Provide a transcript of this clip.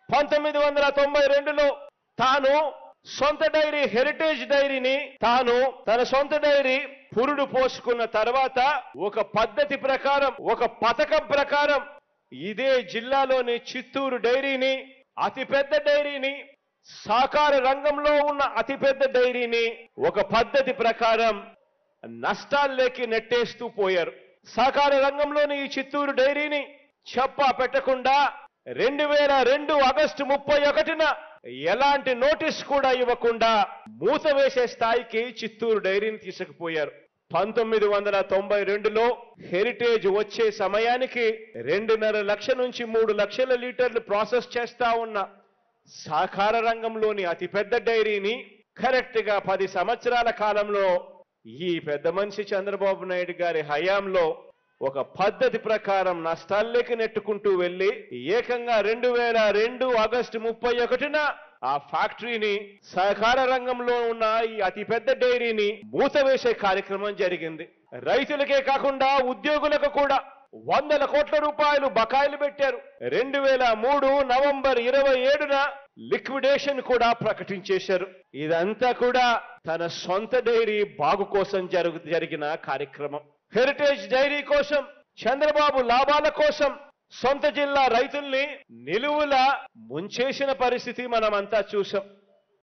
1992లో తాను సొంత dairy heritage డైరీని తాను తన సొంత డైరీ పురుడు పోసుకున్న తర్వాత ఒక పద్ధతి ప్రకారం ఒక పథకం ప్రకారం ఇదే జిల్లాలోని చిత్తూరు డైరీని అతిపెద్ద డైరీని సహకార రంగంలో ఉన్న అతిపెద్ద డైరీని ఒక పద్ధతి ప్రకారం నష్టాల్లోకి నెట్టేస్తూ పోయారు. సహకార రంగంలోని ఈ చిత్తూరు డైరీని చెప్పా పెట్టకుండా 2002 ఆగస్టు 31న ఎలాంటి నోటీస్ కూడా ఇవ్వకుండా మూత వేసే స్థాయికి చిత్తూరు డైరీని తీసుకుపోయారు. 1992లో హెరిటేజ్ వచ్చే సమయానికి 2.5 లక్షల నుంచి 3 లక్షల లీటర్లు ప్రాసెస్ చేస్తా ఉన్న సహకార రంగంలోని అతిపెద్ద డైరీని కరెక్ట్ గా 10 సంవత్సరాల కాలంలో ఈ పెద్ద మనిషి చంద్రబాబు నాయుడు గారి హయాంలో ఒక పద్ధతి ప్రకారం నష్టాల్లోకి నెట్టుకుంటూ వెళ్లి ఏకంగా 2002 ఆగస్టు 31న ఆ ఫ్యాక్టరీని సహకార రంగంలో ఉన్న ఈ అతిపెద్ద డైరీని మూతవేసే కార్యక్రమం జరిగింది. రైతులకే కాకుండా ఉద్యోగులకు కూడా 100 కోట్ల రూపాయలు బకాయిలు పెట్టారు. 2003 నవంబర్ 27న లిక్విడేషన్ కూడా ప్రకటించేశారు. ఇదంతా కూడా తన సొంత డైరీ బాగు కోసం జరిగిన కార్యక్రమం. హెరిటేజ్ డైరీ కోసం చంద్రబాబు లాభాల కోసం సొంత జిల్లా రైతుల్ని నిలువులా ముంచేసిన పరిస్థితి మనమంతా చూసాం.